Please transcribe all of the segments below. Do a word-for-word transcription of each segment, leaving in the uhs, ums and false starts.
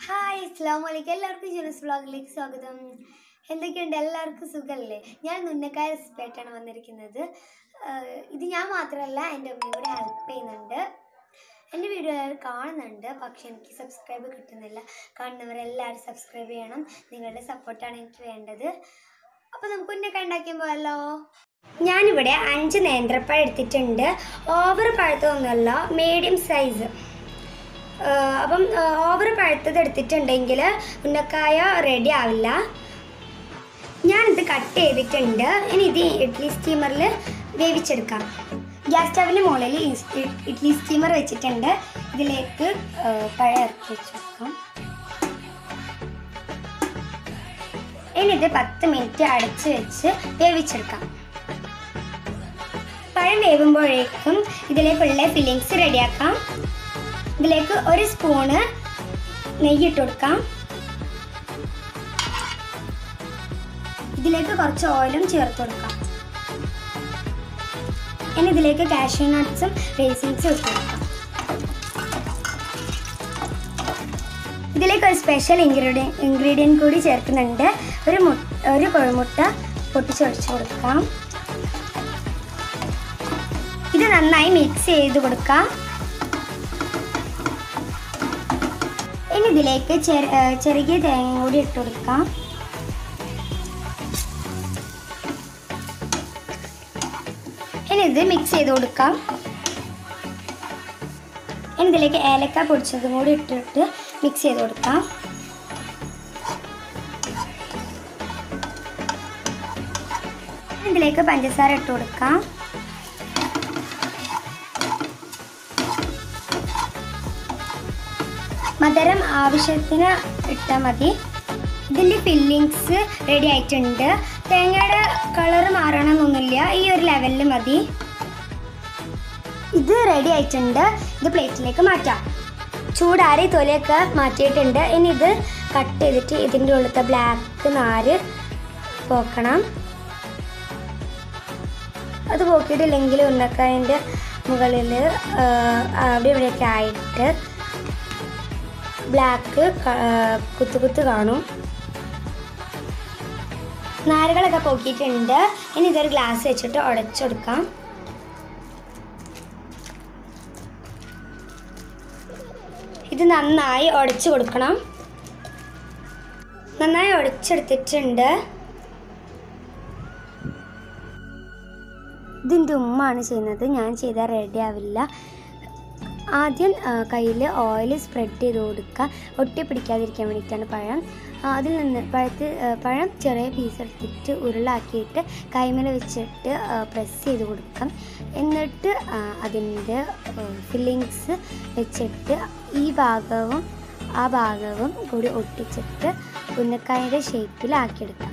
Hi അസ്സലാമു അലൈക്കും. എല്ലാവർക്കും ജുനസ് വ്ളോഗിലേക്ക് സ്വാഗതം. എന്തൊക്കെയുണ്ട്? എല്ലാവർക്കും സുഖമല്ലേ? ഞാൻ ഉന്നക്കായ റെസിപ്പി ആയിട്ടാണ് വന്നിരിക്കുന്നത്. ഇത് ഞാൻ മാത്രമല്ല, എൻ്റെ ഉമ്മയും കൂടെ ഹെൽപ്പ് ചെയ്യുന്നുണ്ട്. എൻ്റെ വീഡിയോ എല്ലാവരും കാണുന്നുണ്ട്, പക്ഷെ എനിക്ക് സബ്സ്ക്രൈബ് കിട്ടുന്നില്ല. കാണുന്നവരെല്ലാവരും സബ്സ്ക്രൈബ് ചെയ്യണം. നിങ്ങളുടെ സപ്പോർട്ടാണ് എനിക്ക് വേണ്ടത്. അപ്പോൾ നമുക്ക് ഉന്നക്കായ ഉണ്ടാക്കിയാൽ പോയല്ലോ. ഞാനിവിടെ അഞ്ച് നേന്ത്രപ്പഴം എടുത്തിട്ടുണ്ട്. ഓവർ പഴുത്തൊന്നുമല്ല, മീഡിയം സൈസ്. അപ്പം ഓവർ പഴുത്തത് എടുത്തിട്ടുണ്ടെങ്കിൽ ഉന്നക്കായ റെഡി ആവില്ല. ഞാനിത് കട്ട് ചെയ്തിട്ടുണ്ട്. ഇനി ഇത് ഇഡ്ഡലി സ്റ്റീമറിൽ വേവിച്ചെടുക്കാം. ഗ്യാസ് സ്റ്റവിന് മുകളിൽ ഇഡ്ഡലി സ്റ്റീമർ വെച്ചിട്ടുണ്ട്. ഇതിലേക്ക് പഴം ഇറക്കി വെച്ചെടുക്കാം. ഇനി ഇത് പത്ത് മിനിറ്റ് അടച്ച് വെച്ച് വേവിച്ചെടുക്കാം. പഴം വേവുമ്പോഴേക്കും ഇതിലേക്കുള്ള ഫില്ലിങ്സ് റെഡിയാക്കാം. ഇതിലേക്ക് ഒരു സ്പൂണ് നെയ്യ് ഇട്ട് കൊടുക്കാം. ഇതിലേക്ക് കുറച്ച് ഓയിലും ചേർത്ത് കൊടുക്കാം. ഇനി ഇതിലേക്ക് കാഷ്യൂ നട്ട്സും റേസിൻസും ഇട്ട് കൊടുക്കാം. ഇതിലേക്ക് ഒരു സ്പെഷ്യൽ ഇൻഗ്രീഡിയൻ ഇൻഗ്രീഡിയൻറ്റ് കൂടി ചേർക്കുന്നുണ്ട്. ഒരു മു ഒരു കോഴിമുട്ട പൊട്ടിച്ചൊഴിച്ച് കൊടുക്കാം. ഇത് നന്നായി മിക്സ് ചെയ്ത് കൊടുക്കാം. ഇനി ഇതിലേക്ക് ചെറിയ തേങ്ങ കൂടി ഇട്ട് കൊടുക്കാം. ഇനി ഇത് മിക്സ് ചെയ്ത് കൊടുക്കാം. ഇനി ഇതിലേക്ക് ഏലക്ക പൊടിച്ചതും കൂടി ഇട്ടിട്ട് മിക്സ് ചെയ്ത് കൊടുക്കാം. ഇതിലേക്ക് പഞ്ചസാര ഇട്ട് കൊടുക്കാം. മധുരം ആവശ്യത്തിന് ഇട്ടാൽ മതി. ഇതിൻ്റെ ഫില്ലിങ്സ് റെഡി ആയിട്ടുണ്ട്. തേങ്ങയുടെ കളർ മാറണമെന്നൊന്നുമില്ല, ഈ ഒരു ലെവലിൽ മതി. ഇത് റെഡി ആയിട്ടുണ്ട്. ഇത് പ്ലേറ്റിലേക്ക് മാറ്റാം. ചൂടാറി തൊലിയൊക്കെ മാറ്റിയിട്ടുണ്ട്. ഇനി ഇത് കട്ട് ചെയ്തിട്ട് ഇതിൻ്റെ ഉള്ളിലത്തെ ബ്ലാക്ക് നാര് പോക്കണം. അത് പോക്കിയിട്ടില്ലെങ്കിൽ ഉന്നക്കായൻ്റെ മുകളിൽ അവിടെ ഇവിടെയൊക്കെ ആയിട്ട് ബ്ലാക്ക് കുത്തു കുത്ത് കാണും. നാരുകളൊക്കെ പോക്കിയിട്ടുണ്ട്. ഇനി ഇതൊരു ഗ്ലാസ് വെച്ചിട്ട് ഉടച്ചെടുക്കാം. ഇത് നന്നായി ഉടച്ചു കൊടുക്കണം. നന്നായി ഉടച്ചെടുത്തിട്ടുണ്ട്. ഇതിൻ്റെ ഉമ്മാണ് ചെയ്യുന്നത്, ഞാൻ ചെയ്താൽ റെഡി ആവില്ല. ആദ്യം കയ്യിൽ ഓയിൽ സ്പ്രെഡ് ചെയ്ത് കൊടുക്കുക, ഒട്ടി പിടിക്കാതിരിക്കാൻ വേണ്ടിയിട്ടാണ് പഴം. അതിൽ നിന്ന് പഴത്ത് പഴം ചെറിയ പീസ് എടുത്തിട്ട് ഉരുളാക്കിയിട്ട് കൈമേൽ വെച്ചിട്ട് പ്രസ് ചെയ്ത് കൊടുക്കാം. എന്നിട്ട് അതിൻ്റെ ഫില്ലിങ്സ് വെച്ചിട്ട് ഈ ഭാഗവും ആ ഭാഗവും കൂടി ഒട്ടിച്ചിട്ട് ഉന്നക്കായയുടെ ഷേപ്പിലാക്കിയെടുക്കാം.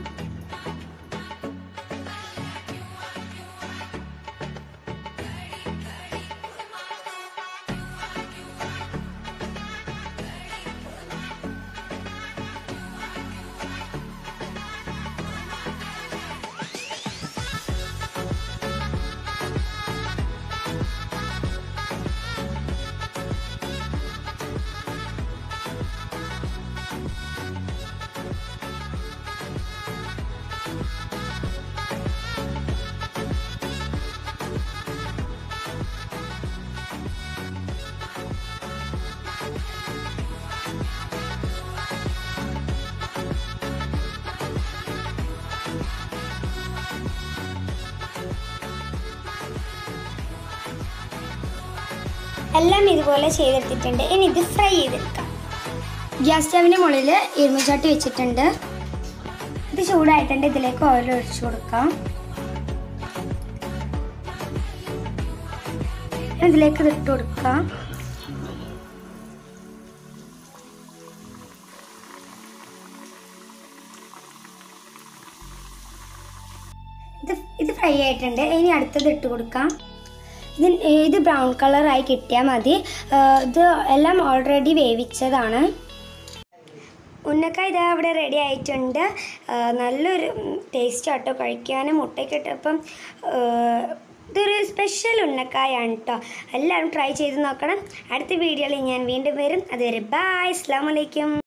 എല്ലാം ഇതുപോലെ ചെയ്തെടുത്തിട്ടുണ്ട്. ഇനി ഇത് ഫ്രൈ ചെയ്തെടുക്കാം. ഗ്യാസ് സ്റ്റവിൻ്റെ മുകളിൽ ഇരുമ്പുചട്ടി വെച്ചിട്ടുണ്ട്. ഇത് ചൂടായിട്ടുണ്ട്. ഇതിലേക്ക് ഓയിൽ ഒഴിച്ചു കൊടുക്കാം. ഇതിലേക്ക് ഇതിട്ട് കൊടുക്കാം. ഇത് ഇത് ഫ്രൈ ആയിട്ടുണ്ട്. ഇനി അടുത്തത് ഇട്ട് കൊടുക്കാം. ഇത് ഇത് ബ്രൗൺ കളറായി കിട്ടിയാൽ മതി. ഇത് എല്ലാം ഓൾറെഡി വേവിച്ചതാണ്. ഉന്നക്കായ ഇതാ ഇവിടെ റെഡി ആയിട്ടുണ്ട്. നല്ലൊരു ടേസ്റ്റ് ആട്ടോ കഴിക്കാനും. മുട്ടയ്ക്ക് ഇട്ടപ്പം ഇതൊരു സ്പെഷ്യൽ ഉന്നക്കായാണ് കേട്ടോ. എല്ലാവരും ട്രൈ ചെയ്ത് നോക്കണം. അടുത്ത വീഡിയോയിൽ ഞാൻ വീണ്ടും വരും. അതുവരെ ബൈ. അസ്സലാമു അലൈക്കും.